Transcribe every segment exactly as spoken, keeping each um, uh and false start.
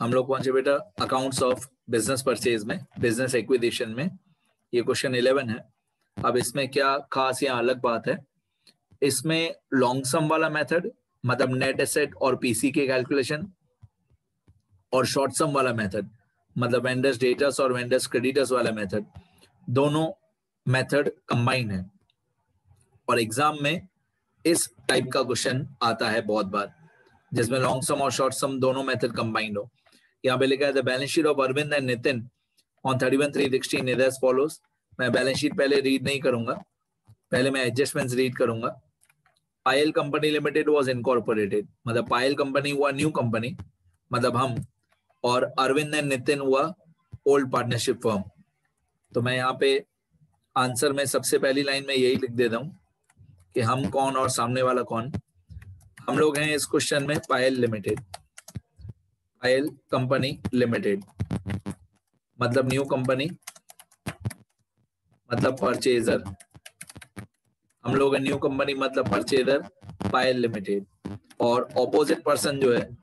हम लोग पहुंचे बेटा अकाउंट्स ऑफ बिजनेस परचेज में, बिजनेस एक्विजिशन में। ये क्वेश्चन इलेवन है। अब इसमें क्या खास या अलग बात है, इसमें लॉन्ग सम वाला मेथड मतलब नेट एसेट और पीसी के कैलकुलेशन, और शॉर्ट सम वाला मेथड मतलब वेंडर्स डेटर्स और वेंडर्स क्रेडिटर्स वाला मेथड, दोनों मेथड कंबाइंड है। और एग्जाम में इस टाइप का क्वेश्चन आता है बहुत बार, जिसमें लॉन्ग सम और शॉर्ट सम दोनों मेथड कंबाइंड हो। यहाँ पे लिखा है the balance sheet of Arvind and Nitin on thirty one three sixteen is as follows. मैं बैलेंस शीट पहले रीड नहीं करूंगा, पहले मैं एडजस्टमेंट्स रीड करूंगा। Payal company limited was incorporated, मतलब पायल कंपनी हुआ न्यू कंपनी, मतलब हम, और अरविंद एंड नितिन हुआ ओल्ड पार्टनरशिप फर्म। तो मैं यहाँ पे आंसर में सबसे पहली लाइन में यही लिख देता हूँ कि हम कौन और सामने वाला कौन। हम लोग हैं इस क्वेश्चन में Payal limited, Payal company limited मतलब न्यू कंपनी, मतलब परचेजर। हम लोग न्यू कंपनी मतलब परचेजर पायल लिमिटेड। और ऑपोजिट पर्सन जो है,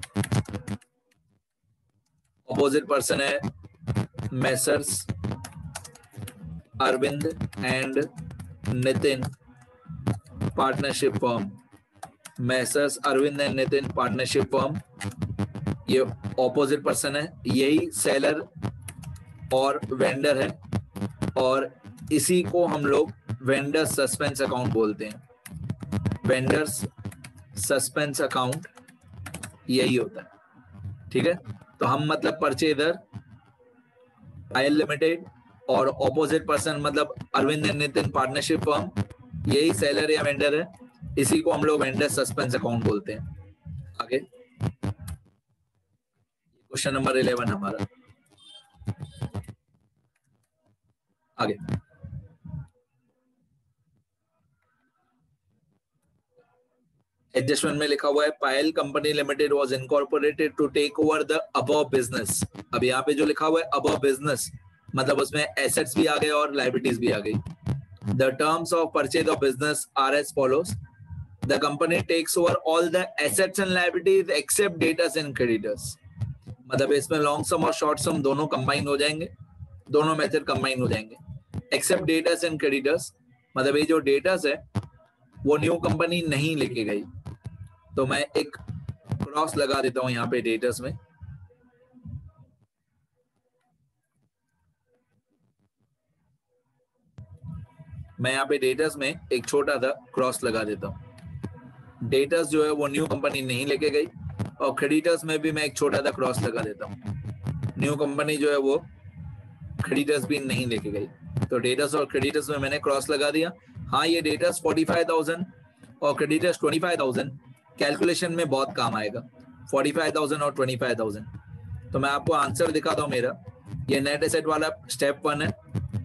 ऑपोजिट पर्सन है messrs Arvind and Nitin partnership firm. Messrs Arvind and Nitin partnership firm, ये ऑपोजिट पर्सन है, यही सेलर और वेंडर है, और इसी को हम लोग वेंडर सस्पेंस अकाउंट बोलते हैं। वेंडर्स सस्पेंस अकाउंट यही होता है, ठीक है। तो हम मतलब परचेजर पायल लिमिटेड, और ऑपोजिट पर्सन मतलब Arvind and Nitin partnership firm, यही सेलर या वेंडर है, इसी को हम लोग वेंडर सस्पेंस अकाउंट बोलते हैं। आगे क्वेश्चन नंबर इलेवन हमारा। आगे एडजस्टमेंट में लिखा हुआ है Payal company limited was incorporated to take over the above business. अब यहाँ पे जो लिखा हुआ है अबव बिजनेस मतलब उसमें एसेट्स भी आ गए और लायबिलिटीज भी आ गई। The terms of purchase of business are as follows. The company takes over all the assets and liabilities except debtors and creditors. मतलब इसमें लॉन्ग सम और शॉर्ट सम दोनों कंबाइन हो जाएंगे, दोनों मेथड कंबाइन हो जाएंगे। एक्सेप्ट डेटर्स एंड क्रेडिटर्स मतलब ये जो डेटर्स है वो न्यू कंपनी नहीं लेके गई, तो मैं एक क्रॉस लगा देता हूं यहाँ पे डेटर्स में। मैं यहाँ पे डेटर्स में एक छोटा सा क्रॉस लगा देता हूँ। डेटर्स जो है वो न्यू कंपनी नहीं लेके गई, और क्रेडिटर्स में भी मैं एक छोटा सा क्रॉस लगा देता हूँ। न्यू कंपनी जो है वो क्रेडिटर्स भी नहीं लेके गई, तो डेटर्स और क्रेडिटर्स में मैंने क्रॉस लगा दिया। हाँ, ये डेटर्स फोर्टी फाइव थाउजेंड और creditors twenty five thousand calculation में बहुत काम आएगा, फोर्टी फाइव थाउजेंड और ट्वेंटी फाइव थाउजेंड। तो मैं आपको आंसर दिखाता हूँ मेरा। ये नेट एसेट वाला स्टेप वन है,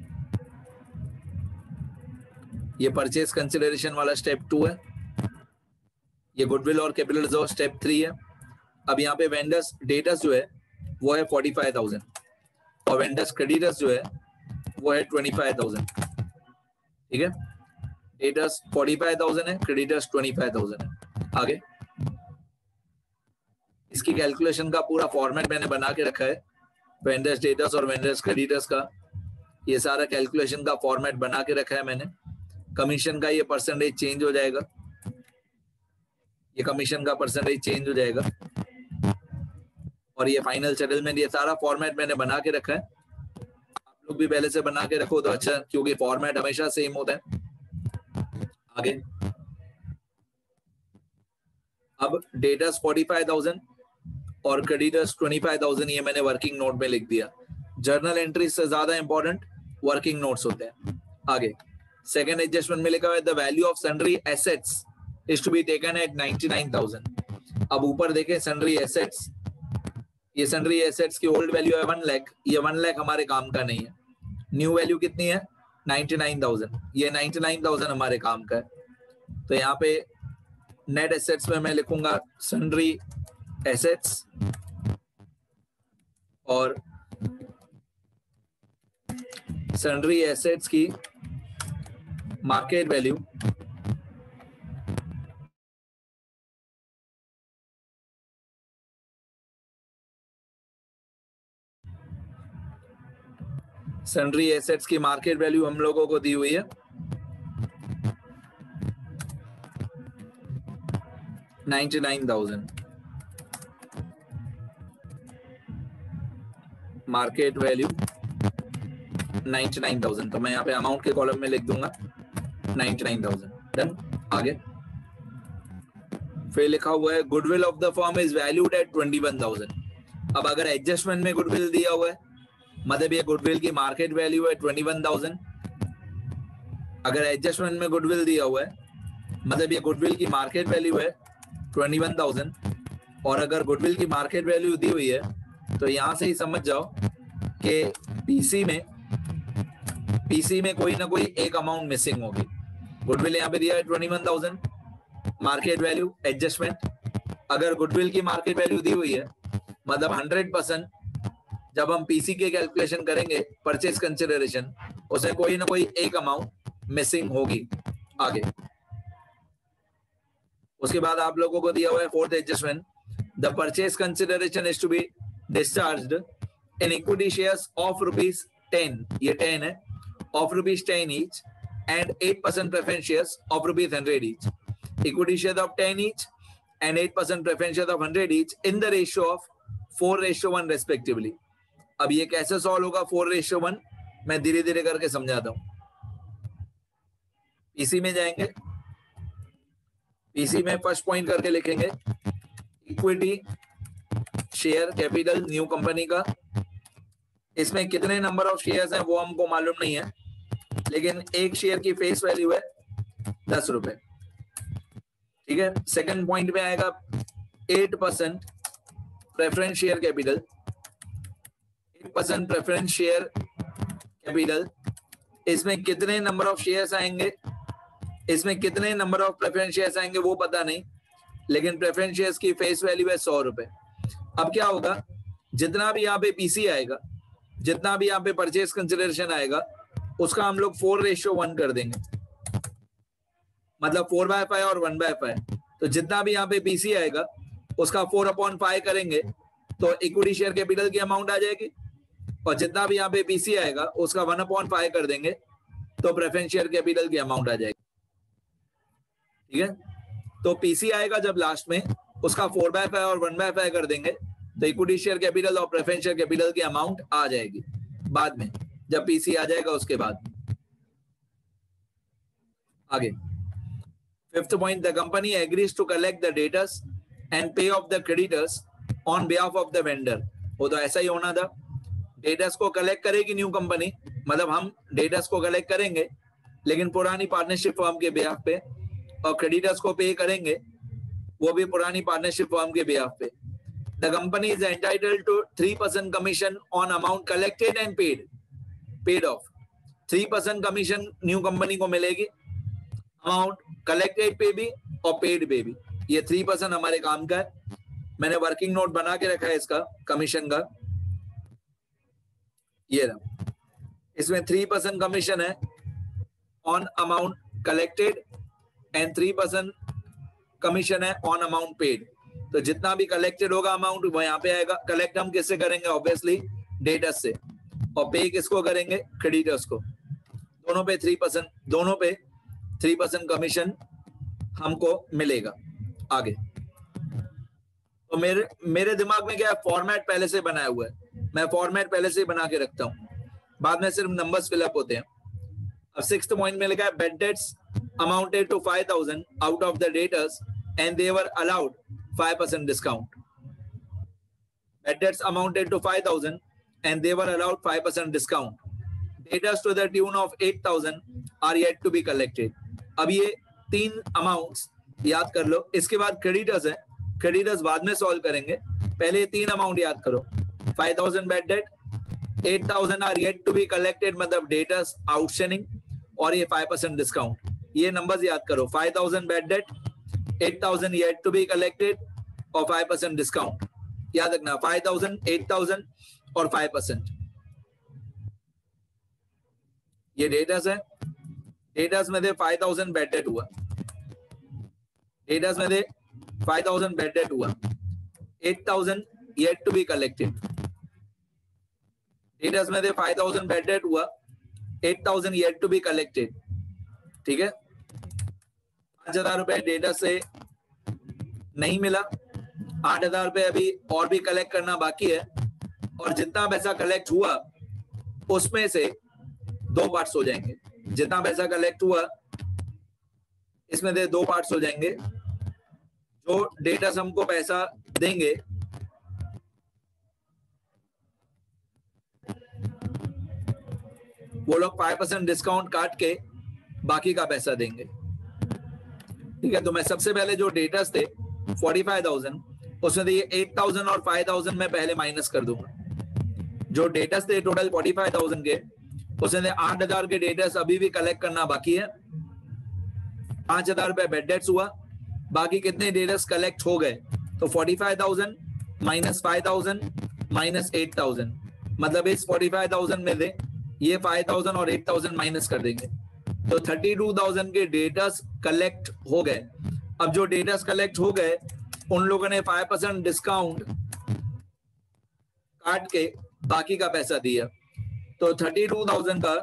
ये परचेज कंसिडरेशन वाला स्टेप टू है, ये गुडविल और कैपिटल रिजर्व स्टेप थ्री है। अब यहाँ पे वेंडर्स डेटर्स जो है वो है फोर्टी फाइव थाउजेंड और वेंडर्स क्रेडिटर्स जो है वो है ट्वेंटी फाइव थाउजेंड, ठीक है। डेटर्स फोर्टी फाइव थाउजेंड है, क्रेडिटर्स ट्वेंटी फाइव थाउजेंड है। आगे इसकी कैलकुलेशन का पूरा फॉर्मेट मैंने बना के रखा है, वेंडर्स डेटर्स और वेंडर्स क्रेडिटर्स का ये सारा कैलकुलेशन का फॉर्मेट बना के रखा है मैंने। कमीशन का ये परसेंटेज चेंज हो जाएगा, ये कमीशन का परसेंटेज चेंज हो जाएगा, और ये फाइनल सेटलमेंट, ये सारा फॉर्मेट मैंने बना के रखा है। आप लोग भी पहले से बना के रखो तो अच्छा, क्योंकि फॉर्मेट हमेशा सेम होता है। आगे अब डेटर्स फोर्टी फाइव थाउजेंड और क्रेडिटर्स ट्वेंटी फाइव थाउजेंड ये मैंने वर्किंग नोट में लिख दिया। जर्नल एंट्री से ज्यादा इंपॉर्टेंट वर्किंग नोट्स होते हैं। आगे सेकंड एडजस्टमेंट में लिखा हुआ है the value of sundry assets is to be taken at ninety nine thousand. अब ऊपर देखें सन्ड्री एसेट्स, ये सन्ड्री एसेट्स की ओल्ड वैल्यू है वन लाख, ये वन लाख हमारे काम का नहीं है। न्यू वैल्यू कितनी है नाइंटी नाइन थाउजेंड, ये नाइंटी नाइन थाउजेंड हमारे काम का है। तो यहाँ पे नेट एसेट्स में मैं लिखूंगा सन्ड्री एसेट्स और सन्ड्री एसेट्स की मार्केट वैल्यू सन्ड्री एसेट्स की मार्केट वैल्यू हम लोगों को दी हुई है ninety nine thousand. Market value ninety nine thousand, तो मैं यहाँ पे अमाउंट के कॉलम में लिख दूंगा नाइन्टी नाइन थाउजेंड। डन। आगे फिर लिखा हुआ है goodwill of the firm is valued at twenty one thousand. अब अगर एडजस्टमेंट में गुडविल दिया हुआ है, मतलब ये गुडविल की मार्केट वैल्यू है ट्वेंटी वन थाउजेंड। अगर एडजस्टमेंट में गुडविल दिया हुआ है, मतलब ये गुडविल की मार्केट वैल्यू है ट्वेंटी वन थाउजेंड, और अगर गुडविल की मार्केट वैल्यू दी हुई है तो यहां से ही समझ जाओ कि पीसी में पीसी में कोई ना कोई एक अमाउंट मिसिंग होगी। गुडविल यहाँ पे दिया है twenty one thousand, market value adjustment. अगर गुडविल की मार्केट वैल्यू दी हुई है, मतलब हंड्रेड परसेंट जब हम पीसी के कैलकुलेशन करेंगे परचेज कंसिडरेशन, उसमें कोई ना कोई एक अमाउंट मिसिंग होगी। आगे उसके बाद आप लोगों को दिया हुआ है fourth adjustment, the purchase consideration is to be discharged in equity shares of rupees ten, ये टेन है, of rupees ten each and eight percent preference shares of rupees hundred each. Equity share of ten each and eight percent preference share of hundred each in the ratio of four ratio one respectively. अब ये कैसे solve होगा four ratio one, मैं धीरे धीरे करके समझाता हूं। पीसी में जाएंगे, पीसी में फर्स्ट पॉइंट करके लिखेंगे equity share capital new company का। इसमें कितने नंबर ऑफ शेयर्स हैं वो हमको मालूम नहीं है, लेकिन एक शेयर की फेस वैल्यू है दस रुपए। ठीक है। सेकंड पॉइंट में आएगा eight percent preference share capital, eight percent preference share capital. इसमें कितने नंबर ऑफ शेयर्स आएंगे, इसमें कितने नंबर ऑफ प्रेफरेंस शेयर्स आएंगे वो पता नहीं, लेकिन प्रेफरेंस शेयर्स की फेस वैल्यू है सौ रुपए। अब क्या होगा, जितना भी यहाँ पे पीसी आएगा, जितना भी यहाँ पे परचेज कंसिडरेशन आएगा, उसका हम लोग फोर रेशियो वन कर देंगे, मतलब फोर बाय फाइव और वन बाय फाइव। तो जितना भी यहाँ पे पीसी आएगा उसका फोर अपॉन फाइव करेंगे तो इक्विटी शेयर कैपिटल की अमाउंट आ जाएगी, और जितना भी यहाँ पे पीसी आएगा उसका वन अपॉन फाइव कर देंगे तो प्रेफरेंस शेयर कैपिटल की अमाउंट आ जाएगी। ठीक है। तो पीसी आएगा जब लास्ट में, उसका फोर बाय फाइव और वन बाय फाइव कर देंगे तो इक्विटी शेयर कैपिटल और प्रेफरेंस शेयर कैपिटल की अमाउंट आ जाएगी बाद में, जब पीसी आ जाएगा उसके बाद। आगे fifth point, the company agrees to collect the debtors and pay off the creditors on behalf of the vendor. वो तो ऐसा ही होना था, डेटर्स को कलेक्ट करेगी न्यू कंपनी, मतलब हम डेटर्स को कलेक्ट करेंगे लेकिन पुरानी पार्टनरशिप फर्म के बिहाफ पे, और क्रेडिटर्स को पे करेंगे वो भी पुरानी पार्टनरशिप फर्म के बिहाफ पे। The company is entitled to three percent commission on amount collected and paid paid off. Three percent commission new company को मिलेगी, अमाउंट कलेक्टेड पे भी और पेड पे भी। ये थ्री परसेंट हमारे काम का है, मैंने वर्किंग नोट बना के रखा है इसका कमीशन का, ये रहा। इसमें थ्री परसेंट कमीशन है on amount collected and three percent commission है ऑन अमाउंट पेड। तो जितना भी कलेक्टेड होगा अमाउंट वो यहाँ पे आएगा। कलेक्ट हम किससे करेंगे, ऑब्वियसली डेटर्स से, और पे किसको करेंगे, क्रेडिटर्स को। दोनों पे थ्री परसेंट दोनों पे थ्री परसेंट कमीशन हमको मिलेगा। आगे तो मेरे मेरे दिमाग में क्या है, फॉर्मेट पहले से बनाया हुआ है, मैं फॉर्मेट पहले से बना के रखता हूँ, बाद में सिर्फ नंबर्स फिलअप होते हैं। अब सिक्स्थ पॉइंट में लिखा है bad debts amounted to five thousand out of the debtors and they were allowed five percent discount. Bad debts amounted to five thousand and they were allowed five percent discount. Debtors to the tune of eight thousand are yet to be collected. अब ये तीन amounts याद कर लो। इसके बाद creditors है, creditors बाद में सॉल्व करेंगे, पहले तीन अमाउंट याद करो। five thousand bad debt, eight thousand are yet to be collected, मतलब डेटर्स आउटस्टैंडिंग, और ये five percent डिस्काउंट। ये नंबर्स याद करो, five thousand bad debt, eight thousand yet to be collected और five percent डिस्काउंट। याद रखना, five thousand, eight thousand और फाइव परसेंट। ये डेटर्स है, डेटर्स में दे फाइव थाउजेंड बैड डेट हुआ, डेटर्स में दे फाइव थाउजेंड बैड डेट हुआ, eight thousand yet to be collected. Debtors में थे फाइव थाउजेंड बैड डेट हुआ, eight thousand yet to be collected, ठीक है। पांच हजार रुपए डेटा से नहीं मिला, आठ हजार रुपए अभी और भी कलेक्ट करना बाकी है, और जितना पैसा कलेक्ट हुआ उसमें से दो पार्ट्स हो जाएंगे। जितना पैसा कलेक्ट हुआ इसमें से दो पार्ट्स हो जाएंगे। जो डेटा हमको पैसा देंगे वो लोग फाइव परसेंट डिस्काउंट काट के बाकी का पैसा देंगे, ठीक है। तो मैं सबसे पहले जो डेटास थे फोर्टी फाइव थाउजेंड, उसमें से ये एट थाउजेंड और फाइव थाउजेंड मैं पहले माइनस कर दूंगा। जो डेटास थे टोटल फोर्टी फाइव थाउजेंड के, उसमें से आठ हजार के डेटास अभी भी कलेक्ट करना बाकी है। पांच हजार रुपए बेड डेट्स हुआ, बाकी कितने डेटास कलेक्ट हो गए, तो forty five thousand minus five thousand minus eight thousand, मतलब इस फोर्टी फाइव थाउजेंड में से ये फाइव थाउजेंड और एट थाउजेंड माइनस कर देंगे, तो थर्टी टू थाउजेंड के डेटास कलेक्ट हो गए। अब जो डेटास कलेक्ट हो गए उन लोगों ने फाइव परसेंट डिस्काउंट काट के बाकी का पैसा दिया, तो थर्टी टू थाउजेंड का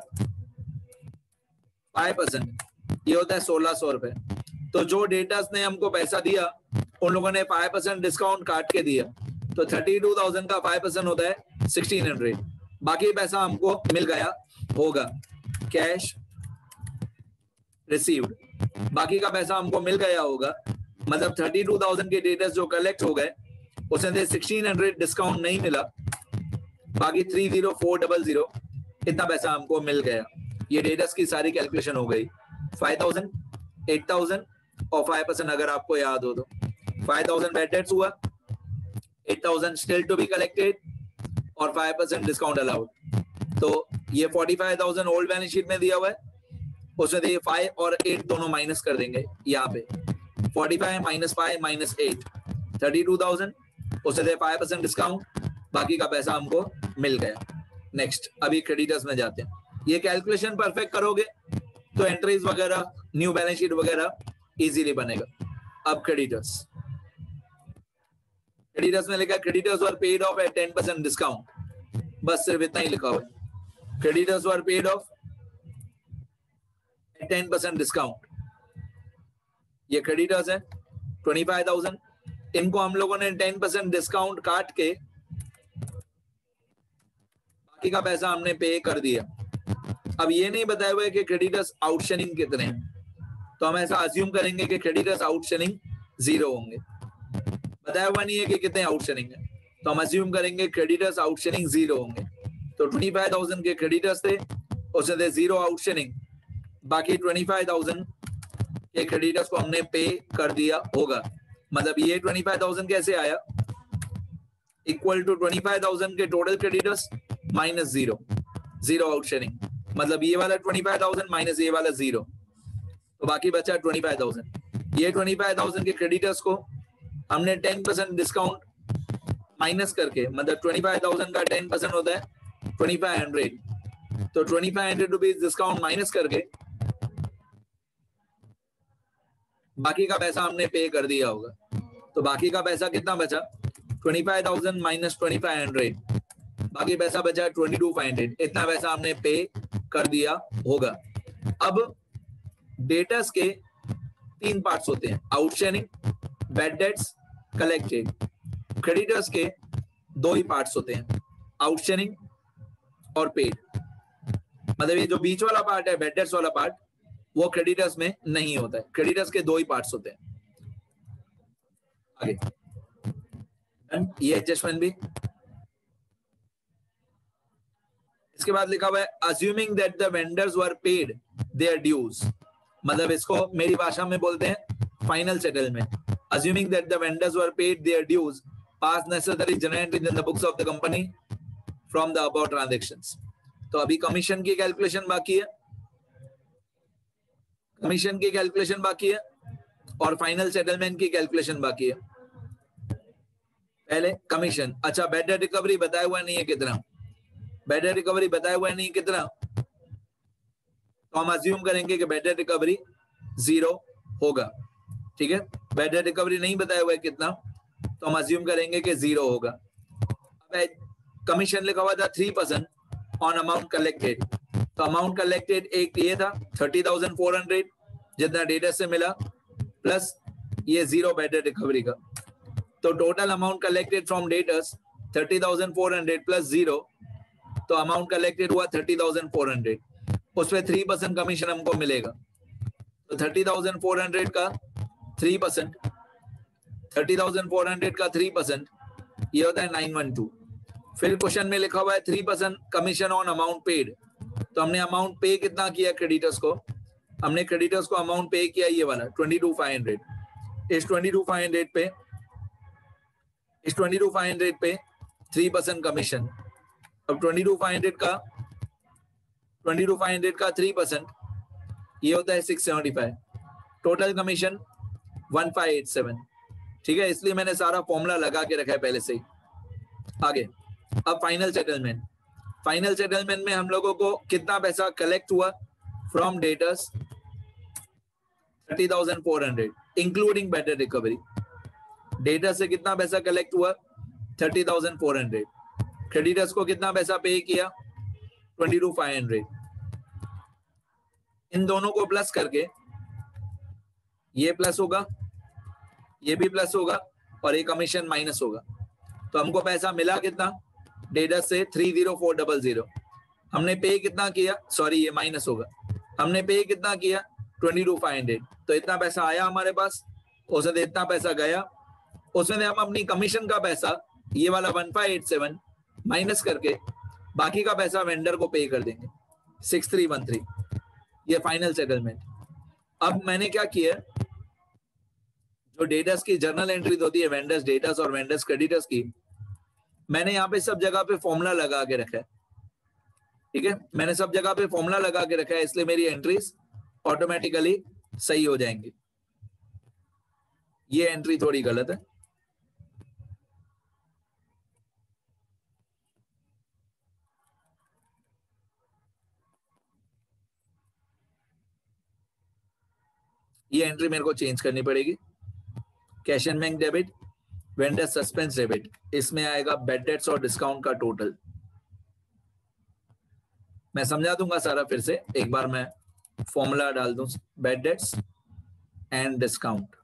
फाइव परसेंट ये होता है सोलह सौ रुपए। तो जो डेटास ने हमको पैसा दिया उन लोगों ने फाइव परसेंट डिस्काउंट काट के दिया, तो थर्टी टू थाउजेंड का फाइव परसेंट होता है सिक्सटीन हंड्रेड। बाकी पैसा हमको मिल गया होगा, कैश रिसीव्ड, बाकी का पैसा हमको मिल गया होगा। मतलब थर्टी टू थाउजेंड के डेटा जो कलेक्ट हो गए उसमें से सिक्सटीन हंड्रेड डिस्काउंट नहीं मिला, बाकी three zero four double zero इतना पैसा हमको मिल गया। ये डेटास की सारी कैलकुलेशन हो गई। फाइव थाउजेंड, एट थाउजेंड और फाइव परसेंट अगर आपको याद हो तो फाइव थाउजेंड बैड डेट्स हुआ, eight thousand still to be collected और फाइव परसेंट डिस्काउंट अलाउड। तो ये forty five thousand old balance sheet में दिया हुआ है, उसमें से फाइव और एट दोनों माइनस कर देंगे। यहाँ पे forty five minus five minus eight, thirty two thousand, उससे से फाइव परसेंट डिस्काउंट, बाकी का पैसा हमको मिल गया। नेक्स्ट अभी क्रेडिटर्स में जाते हैं। ये कैलकुलेशन परफेक्ट करोगे तो एंट्रीज वगैरह, न्यू बैलेंस शीट वगैरह इजीली बनेगा। अब क्रेडिटर्स, क्रेडिटर्स में लिखा creditors were paid off at ten percent discount, बस सिर्फ इतना ही लिखा हुआ है। Creditors were paid off at ten percent discount, ये क्रेडिटर्स है ट्वेंटी फाइव थाउजेंड, इनको हम लोगों ने टेन परसेंट डिस्काउंट काट के बाकी का पैसा हमने पे कर दिया। अब ये नहीं बताया हुआ है कि क्रेडिटर्स आउटस्टैंडिंग कितने हैं, तो हम ऐसा अज्यूम करेंगे कि क्रेडिटर्स आउटस्टैंडिंग जीरो होंगे। बताया हुआ नहीं है कि कितने आउटस्टैंडिंग है, तो हम अज्यूम करेंगे क्रेडिटर्स आउटस्टैंडिंग जीरो होंगे। तो ट्वेंटी फाइव थाउजेंड के क्रेडिटर्स थे, उसमें थे जीरो आउटस्टैंडिंग, बाकी ट्वेंटी फाइव थाउजेंड के क्रेडिटर्स को हमने पे कर दिया होगा। मतलब ये ट्वेंटी फाइव थाउजेंड कैसे आया, equal to twenty five thousand के total creditors minus zero, zero outstanding, मतलब ये वाला ट्वेंटी फाइव थाउजेंड माइनस ये वाला जीरो, तो बाकी बचा ट्वेंटी फाइव थाउजेंड। ये ट्वेंटी फाइव थाउजेंड के क्रेडिटर्स को हमने टेन परसेंट डिस्काउंट माइनस करके, मतलब ट्वेंटी फाइव थाउजेंड का टेन परसेंट होता है ट्वेंटी फाइव हंड्रेड, तो twenty five hundred rupees discount minus करके बाकी का पैसा हमने पे कर दिया होगा। तो बाकी का पैसा कितना बचा, twenty five thousand minus twenty five hundred, बाकी पैसा बचा ट्वेंटी टू फाइव हंड्रेड, इतना पैसा हमने पे कर दिया होगा। अब डेटर्स के तीन पार्ट्स होते हैं, outstanding, bad debts, collected. Creditors के दो ही पार्ट्स होते हैं, आउटस्टैंडिंग और पेड। मतलब ये जो बीच वाला पार्ट है, बैड डेट्स वाला पार्ट, वो क्रेडिटर्स में नहीं होता है। क्रेडिटर्स के दो ही पार्ट्स होते हैं। आगे ये एडजस्टमेंट भी। इसके बाद लिखा हुआ है assuming that the vendors were paid their dues, मतलब इसको मेरी भाषा में बोलते हैं final settlement. Assuming that the vendors were paid their dues, pass necessary journal entries in the books of the company from the above transactions. तो अभी commission की कैलकुलेशन बाकी है, कमीशन की कैलकुलेशन बाकी है और फाइनल सेटलमेंट की कैलकुलेशन बाकी है। पहले कमीशन। अच्छा, बैड डेट रिकवरी बताया हुआ नहीं है कितना, बैड डेट रिकवरी बताया हुआ नहीं कितना, तो हम अज्यूम करेंगे कि बैड डेट रिकवरी जीरो होगा। ठीक है, बैड डेट रिकवरी नहीं बताया हुआ है कितना, तो हम अज्यूम करेंगे कि जीरो होगा। अब कमीशन लिखा हुआ था three percent, on amount collected. तो अमाउंट कलेक्टेड एक ये था थर्टी थाउजेंड फोर हंड्रेड जितना डेटा से मिला, प्लस ये जीरो बैड डेट रिकवरी का। तो total amount collected from debtors thirty thousand four hundred plus zero, तो अमाउंट कलेक्टेड हुआ थर्टी थाउजेंड फोर हंड्रेड। उस पर थ्री परसेंट कमीशन हमको मिलेगा। तो थर्टी थाउजेंड फोर हंड्रेड का three percent, thirty thousand four hundred का थ्री परसेंट, ये होता है नाइन वन टू। फिर क्वेश्चन में लिखा हुआ है three percent commission on amount paid. तो हमने अमाउंट पे कितना किया क्रेडिटर्स को, हमने क्रेडिटर्स को अमाउंट पे किया ये वाला ट्वेंटी टू फाइव हंड्रेड। इस ट्वेंटी टू फाइव हंड्रेड पे इस ट्वेंटी टू फाइव हंड्रेड पे थ्री परसेंट कमीशन। अब ट्वेंटी टू फाइव हंड्रेड का ट्वेंटी टू फाइव हंड्रेड का थ्री परसेंट ये होता है six seventy five. Total commission one five eight seven. ठीक है, इसलिए मैंने सारा फॉर्मूला लगा के रखा है पहले से ही। आगे अब फाइनल सेटलमेंट। फाइनल सेटलमेंट में हम लोगों को कितना पैसा कलेक्ट हुआ from debtors, thirty thousand four hundred including bad debt recovery. Debtor से कितना पैसा कलेक्ट हुआ, thirty thousand four hundred. Creditors को कितना पैसा पे किया, ट्वेंटी टू फाइव हंड्रेड। इन दोनों को प्लस करके ये प्लस होगा, ये भी प्लस होगा, और ये कमीशन माइनस होगा। तो हमको पैसा मिला कितना डेटर से three zero four double zero. हमने पे कितना किया, सॉरी ये माइनस होगा, हमने पे कितना किया ट्वेंटी टू फाइव हंड्रेड। तो इतना पैसा आया हमारे पास, उसमें इतना पैसा गया, उसमें हम अपनी कमीशन का पैसा ये वाला one five eight seven minus करके बाकी का पैसा वेंडर को पे कर देंगे सिक्स थ्री वन थ्री। ये फाइनल सेटलमेंट। अब मैंने क्या किया, जो डेटर्स की जर्नल एंट्रीज होती है वेंडर्स डेटर्स और वेंडर्स क्रेडिटर्स की, मैंने यहाँ पे सब जगह पे फॉर्मूला लगा के रखा है। ठीक है, मैंने सब जगह पे फॉर्मूला लगा के रखा है, इसलिए मेरी एंट्रीज ऑटोमेटिकली सही हो जाएंगी। ये एंट्री थोड़ी गलत है, ये एंट्री मेरे को चेंज करनी पड़ेगी। Cash and bank debit, vendor suspense debit, इसमें आएगा बैड डेट्स और डिस्काउंट का टोटल। मैं समझा दूंगा सारा फिर से, एक बार मैं फॉर्मूला डाल दूं, बैड डेट्स एंड डिस्काउंट।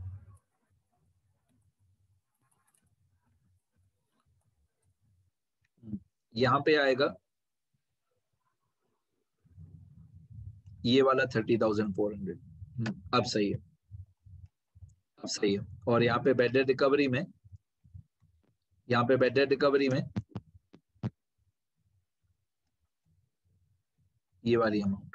यहां पे आएगा ये वाला थर्टी थाउजेंड फोर हंड्रेड। अब सही है, अब सही है। और यहाँ पे बैड डेट रिकवरी में, यहाँ पे बैड डेट रिकवरी में ये वाली अमाउंट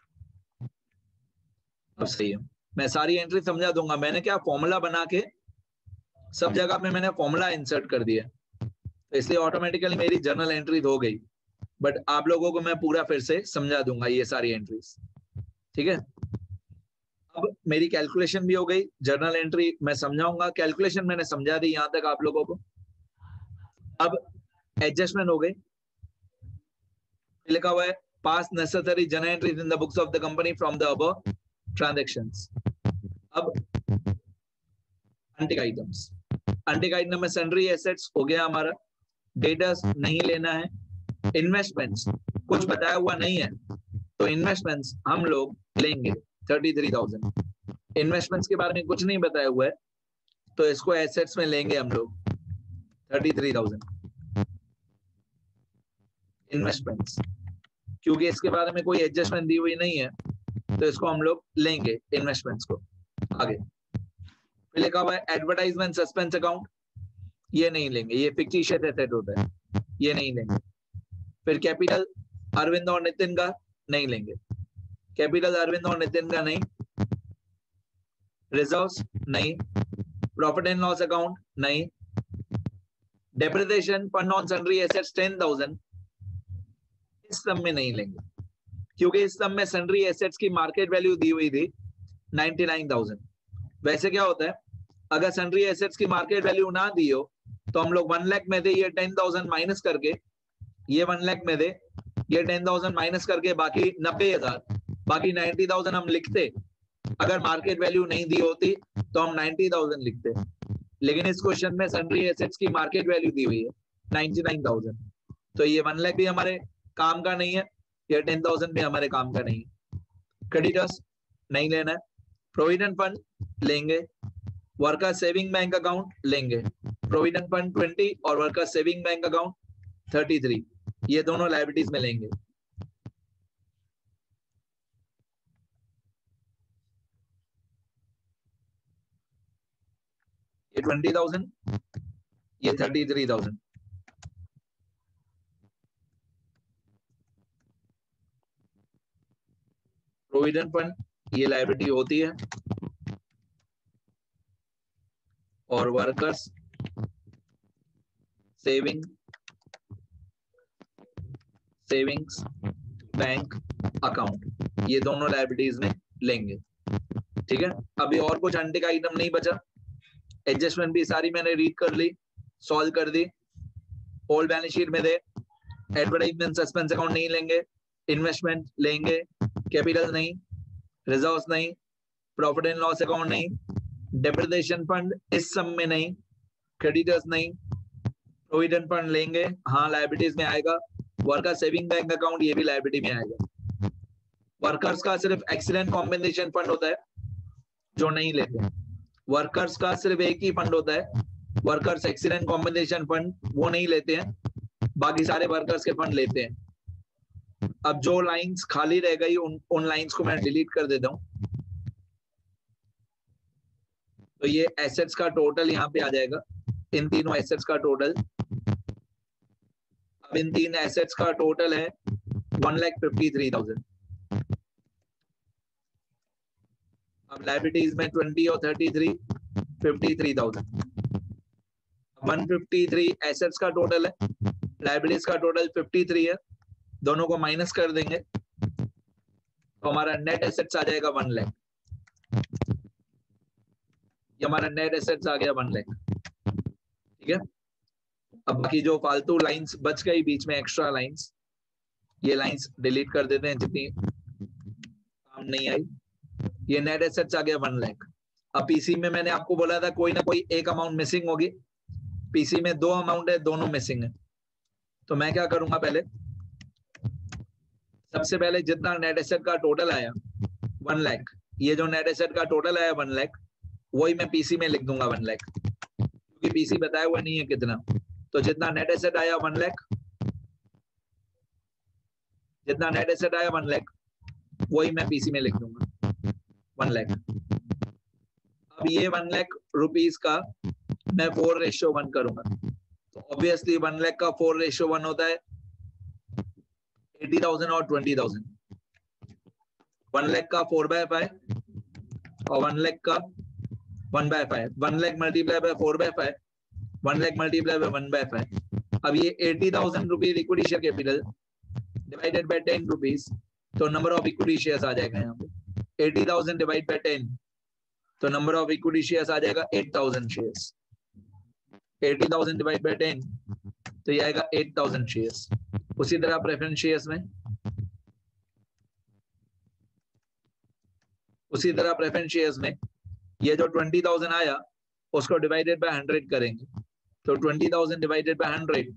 अब सही है। मैं सारी एंट्री समझा दूंगा। मैंने क्या फॉर्मूला बना के सब जगह पे मैंने फॉर्मूला इंसर्ट कर दिया, तो इसलिए ऑटोमेटिकली मेरी जर्नल एंट्री हो गई। बट आप लोगों को मैं पूरा फिर से समझा दूंगा ये सारी एंट्रीज। ठीक है, अब मेरी कैलकुलेशन भी हो गई, जर्नल एंट्री मैं समझाऊंगा, कैलकुलेशन मैंने समझा दी यहां तक आप लोगों को। अब एडजस्टमेंट हो गई, लिखा हुआ है pass necessary journal entries in the books of the company from the above transactions. अब अनटिक आइटम्स, अनटिक आइटम में सन्ड्री एसेट्स हो गया हमारा, डेटर्स नहीं लेना है, इन्वेस्टमेंट्स कुछ बताया हुआ नहीं है, तो इन्वेस्टमेंट्स हम लोग लेंगे थर्टी थ्री थाउजेंड। इन्वेस्टमेंट्स के बारे में कुछ नहीं बताया हुआ है, तो इसको एसेट्स में लेंगे हम लोग थर्टी थ्री थाउजेंड इन्वेस्टमेंट्स, क्योंकि इसके बारे में कोई एडजस्टमेंट दी हुई नहीं है, तो इसको हम लोग लेंगे इन्वेस्टमेंट्स को। आगे फिर लिखा हुआ है एडवर्टाइजमेंट सस्पेंस अकाउंट, ये नहीं लेंगे, ये फिक्टिशियस एसेट होता है, ये नहीं लेंगे। फिर कैपिटल अरविंद और नितिन का नहीं लेंगे, कैपिटल अरविंद और नितिन का नहीं, रिजर्व्स नहीं, प्रॉफिट एंड लॉस अकाउंट नहीं, डेप्रिसिएशन पर non sundry assets ten thousand इस सम में नहीं लेंगे, क्योंकि इस सम में सन्ड्री एसेट्स की मार्केट वैल्यू दी हुई थी नाइंटी नाइन थाउजेंड। वैसे क्या होता है, अगर सन्ड्री एसेट्स की मार्केट वैल्यू ना दी हो तो हम लोग वन लाख में दे, ये टेन थाउजेंड माइनस करके, ये वन लाख में दे, ये टेन थाउजेंड माइनस करके बाकी नब्बे हजार, बाकी नाइन्टी थाउजेंड हम लिखते। अगर मार्केट वैल्यू नहीं दी होती तो हम नाइन्टी थाउजेंड लिखते, लेकिन इस क्वेश्चन में सन्ड्री एसेट्स की मार्केट वैल्यू दी हुई है नाइन्टी नाइन थाउजेंड, तो ये वन लाख भी हमारे काम का नहीं है, ये टेन थाउजेंड भी हमारे काम का नहीं है। क्रेडिटर्स नहीं लेना है, प्रोविडेंट फंड लेंगे, वर्कर सेविंग बैंक अकाउंट लेंगे, प्रोविडेंट फंड ट्वेंटी और worker saving bank account thirty three, ये दोनों लायबिलिटीज में लेंगे। ये ट्वेंटी थाउजेंड, ये thirty three thousand. Provident fund ये लायबिलिटी होती है, और workers saving savings bank account ये दोनों लायबिलिटीज में लेंगे। ठीक है, अभी और कुछ अंडे का आइटम नहीं बचा। एडजस्टमेंट भी सारी मैंने रीड कर ली, सॉल्व कर दी। ओल्ड बैलेंस शीट में दे, एडवर्टाइजमेंट सस्पेंस अकाउंट नहीं लेंगे, इन्वेस्टमेंट लेंगे, कैपिटल नहीं, रिजर्व्स नहीं, प्रॉफिट एंड लॉस अकाउंट नहीं, डेप्रिसिएशन फंड इस सम में नहीं, क्रेडिटर्स नहीं, प्रोविडेंट फंड लेंगे, हाँ लायबिलिटीज में आएगा। वर्कर सेविंग बैंक अकाउंट ये भी लायबिलिटी में आएगा। वर्कर्स का सिर्फ एक्सीडेंट कॉम्पेंसेशन फंड होता है जो नहीं लेते हैं। वर्कर्स का सिर्फ एक ही फंड होता है, वर्कर्स एक्सीडेंट कॉम्पेंसेशन फंड, वो नहीं लेते हैं, बाकी सारे वर्कर्स के फंड लेते हैं। अब जो लाइंस खाली रह गई उन उन लाइंस को मैं डिलीट कर देता हूं। तो ये एसेट्स का टोटल यहाँ पे आ जाएगा, इन तीनों एसेट्स का टोटल। अब इन तीन एसेट्स का टोटल है one lakh fifty three thousand. अब लायबिलिटीज में ट्वेंटी और thirty three, fifty three thousand. One fifty three assets का टोटल है, लायबिलिटीज का टोटल फिफ्टी थ्री है, दोनों को माइनस कर देंगे तो हमारा नेट एसेट्स आ जाएगा वन लाख। ये हमारा नेट एसेट्स आ गया वन लाख। ठीक है, अब बाकी जो फालतू लाइंस बच गई बीच में, एक्स्ट्रा लाइंस, ये लाइंस डिलीट कर देते हैं जितनी काम नहीं आई। ये नेट एसेट्स आ गया वन लाख। अब पीसी में मैंने आपको बोला था कोई ना कोई एक अमाउंट मिसिंग होगी, पीसी में दो अमाउंट है, दोनों मिसिंग है। तो मैं क्या करूंगा, पहले सबसे पहले जितना नेट एसेट का टोटल आया वन लाख, ये जो नेट एसेट का टोटल आया वन लाख, वही मैं पीसी में लिख दूंगा वन लाख, क्योंकि पीसी बताया हुआ नहीं है कितना। तो जितना नेट एसेट आया वन लाख, जितना नेट एसेट आया वन लाख, वही मैं पीसी में लिख दूंगा वन लाख। अब ये वन लाख रुपीस का मैं फोर रेशियो वन करूंगा, तो ऑब्वियसली वन लाख का फोर रेशियो वन होता है एटी थाउजेंड और ट्वेंटी थाउजेंड। वन लाख का फोर बाय फाइव और वन लाख का one by five, one lakh multiply by four by five, one lakh multiply by one by five. अब ये eighty thousand rupees equity share capital divided by ten rupees, तो number of equity shares आ जाएगा यहाँ पे eighty thousand divide by ten, तो number of equity shares आ जाएगा eight thousand shares. Eighty thousand divide by ten, तो ये आएगा एट थाउजेंड शेयर्स। उसी तरह प्रेफरेंस शेयर्स में उसी तरह प्रेफरेंस शेयर्स में ये जो ट्वेंटी थाउजेंड आया उसको डिवाइडेड बाय हंड्रेड करेंगे, तो twenty thousand divided by hundred,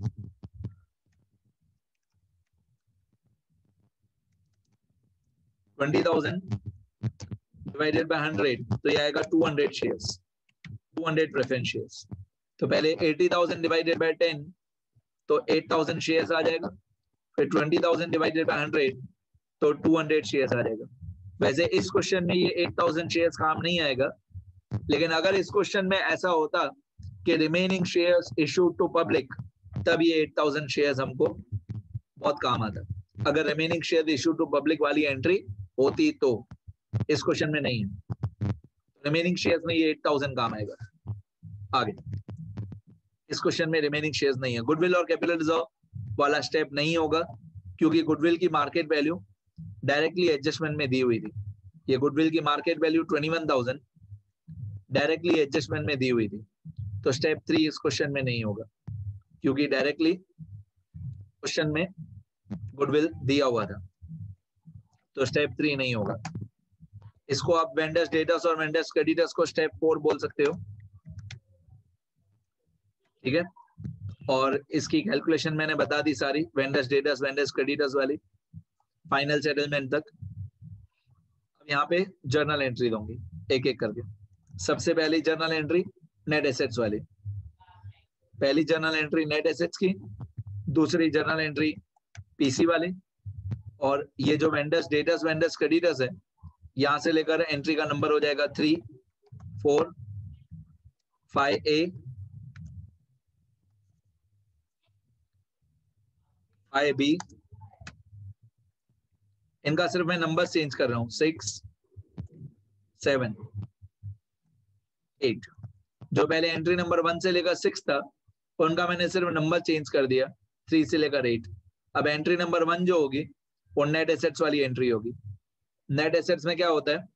twenty thousand divided by hundred, तो ये आएगा two hundred shares, two hundred preference shares. तो पहले eighty thousand divided by ten, तो एट थाउजेंड शेयर्स आ जाएगा, फिर twenty thousand divided by hundred, तो टू हंड्रेड शेयर्स आ जाएगा। वैसे इस क्वेश्चन में ये एट थाउजेंड शेयर्स काम नहीं आएगा, लेकिन अगर इस क्वेश्चन में ऐसा होता कि remaining shares issued to public, तब ये एट थाउजेंड शेयर्स हमको बहुत काम आता। अगर remaining share issued to public वाली एंट्री होती तो, इस क्वेश्चन में नहीं है, रिमेनिंग शेयर्स में ये एट थाउजेंड काम आएगा। आगे इस क्वेश्चन में रिमेनिंग शेयर्स नहीं है। गुडविल और कैपिटल रिजर्व वाला स्टेप नहीं होगा, क्योंकि गुडविल की मार्केट वैल्यू डायरेक्टली एडजस्टमेंट में दी हुई थी। ये गुडविल की market value twenty one thousand directly adjustment में दी हुई थी, तो स्टेप थ्री इस क्वेश्चन में नहीं होगा, क्योंकि डायरेक्टली क्वेश्चन में गुडविल दिया हुआ था, तो स्टेप थ्री नहीं होगा। इसको आप वेंडर्स डेटर्स और वेंडर्स क्रेडिटर्स को स्टेप फोर बोल सकते हो। ठीक है, और इसकी कैलकुलेशन मैंने बता दी सारी, वेंडर्स डेटर्स वेंडर्स क्रेडिटर्स वाली, फाइनल सेटलमेंट तक। अब यहाँ पे जर्नल एंट्री दूंगी एक एक करके। सबसे पहली जर्नल एंट्री नेट एसेट्स वाली, पहली जर्नल एंट्री नेट एसेट्स की, दूसरी जर्नल एंट्री पीसी वाली, और ये जो वेंडर्स डेटर्स वेंडर्स क्रेडिटर्स है, यहां से लेकर एंट्री का नंबर हो जाएगा three four five A five B. इनका सिर्फ मैं नंबर चेंज कर रहा हूं, सिक्स सेवन एट। जो पहले एंट्री नंबर वन से लेकर सिक्स था, उनका मैंने सिर्फ नंबर चेंज कर दिया, थ्री से लेकर एट। अब एंट्री नंबर वन जो होगी वो नेट एसेट्स वाली एंट्री होगी। नेट एसेट्स में क्या होता है,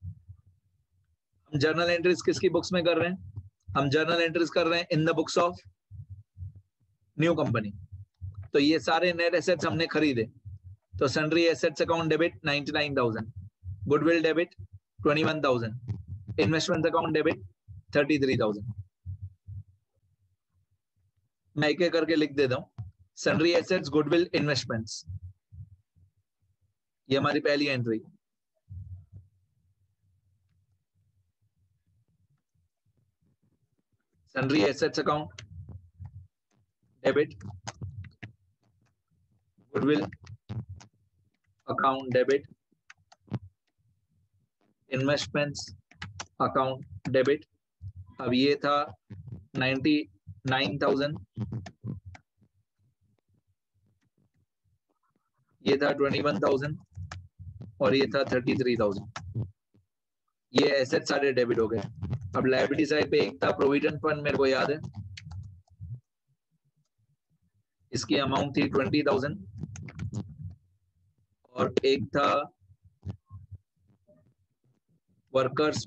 हम जर्नल एंट्रीज किसकी बुक्स में कर रहे हैं, हम जर्नल एंट्रीज कर रहे हैं in the books of new company. तो ये सारे नेट एसेट्स हमने खरीदे, तो sundry assets account debit ninety nine thousand, goodwill debit twenty one thousand, investment account debit thirty three thousand. मैं एक एक करके लिख देता हूं, सन्ड्री एसेट्स गुडविल इन्वेस्टमेंट्स, ये हमारी पहली entry. Sundry assets account debit, goodwill account debit, investments account debit. अब ये था नाइंटी नाइन थाउजेंड, ये था ट्वेंटी वन थाउजेंड, और ये था थर्टी थ्री थाउजेंड। ये एसेट सारे डेबिट हो गए। अब लायबिलिटी साइड पे एक था प्रोविडेंट फंड, मेरे को याद है, इसकी अमाउंट थी ट्वेंटी थाउजेंड, और एक था workers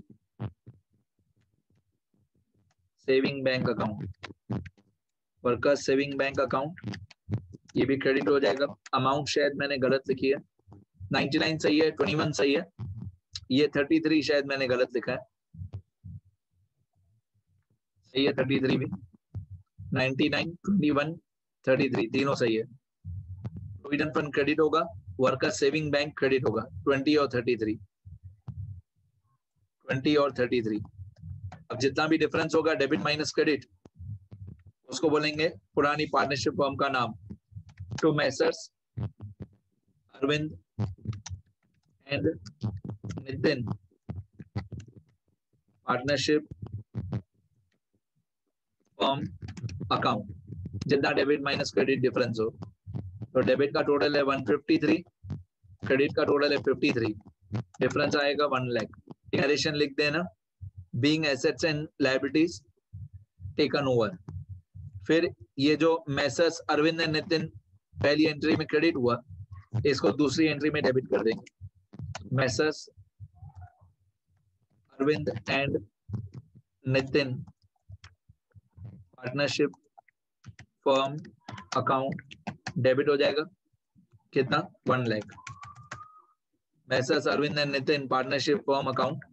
saving bank account, workers saving bank account, ये भी क्रेडिट हो जाएगा। अमाउंट शायद मैंने गलत लिखी है, नाइंटी नाइन सही है, ट्वेंटी वन सही है, ये थर्टी थ्री शायद मैंने गलत लिखा है, सही है थर्टी थ्री भी, ninety nine twenty one thirty three तीनों सही है। प्रोविडेंट फंड क्रेडिट होगा, वर्कर सेविंग बैंक क्रेडिट होगा, ट्वेंटी और थर्टी थ्री, ट्वेंटी और थर्टी थ्री। अब जितना भी डिफरेंस होगा डेबिट माइनस क्रेडिट, उसको बोलेंगे पुरानी पार्टनरशिप फर्म का नाम, to messrs Arvind and Nitin partnership firm account. जितना डेबिट माइनस क्रेडिट डिफरेंस हो, तो डेबिट का टोटल है वन फिफ्टी थ्री, क्रेडिट का टोटल है फिफ्टी थ्री, डिफरेंस आएगा वन लाख। डिक्लेरेशन लिख देना, being assets and liabilities taken over. फिर ये जो मैसर्स अरविंद एंड नितिन पहली एंट्री में क्रेडिट हुआ, इसको दूसरी एंट्री में डेबिट कर देंगे। Messrs Arvind and Nitin partnership firm account debit हो जाएगा, कितना, one lakh. Messrs Arvind and Nitin partnership firm account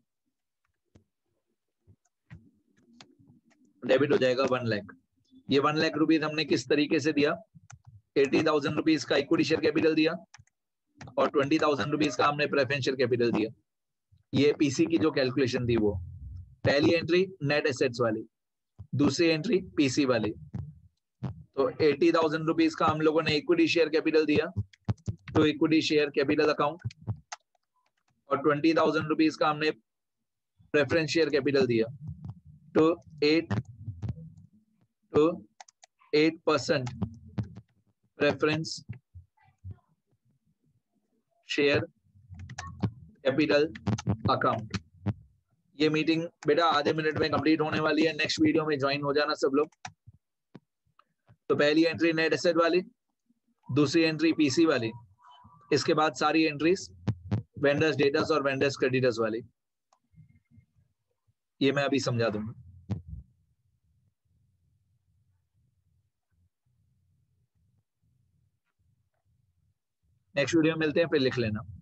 debit हो जाएगा वन लाख। ये वन लाख रुपीज हमने किस तरीके से दिया, एटी थाउजेंड रुपीज का इक्विटी शेयर कैपिटल दिया, और ट्वेंटी थाउजेंड रुपीज का हमने प्रेफरेंशियल कैपिटल दिया। ये पीसी की जो कैलकुलेशन थी वो, पहली एंट्री नेट एसेट्स वाली, दूसरी एंट्री पीसी वाली। तो एटी थाउजेंड रुपीज का हम लोगों ने इक्विटी शेयर कैपिटल दिया, तो इक्विटी शेयर कैपिटल अकाउंट, और ट्वेंटी थाउजेंड रुपीज का हमने प्रेफरेंस शेयर कैपिटल दिया, तो एट तो eight percent preference share capital account. ये मीटिंग बेटा आधे मिनट में कंप्लीट होने वाली है, नेक्स्ट वीडियो में ज्वाइन हो जाना सब लोग। तो पहली एंट्री नेट एसेट वाली, दूसरी एंट्री पीसी वाली, इसके बाद सारी एंट्रीज वेंडर्स डेटर्स और वेंडर्स क्रेडिटर्स वाली। ये मैं अभी समझा दूंगा। नेक्स्ट वीडियो में मिलते हैं, फिर लिख लेना।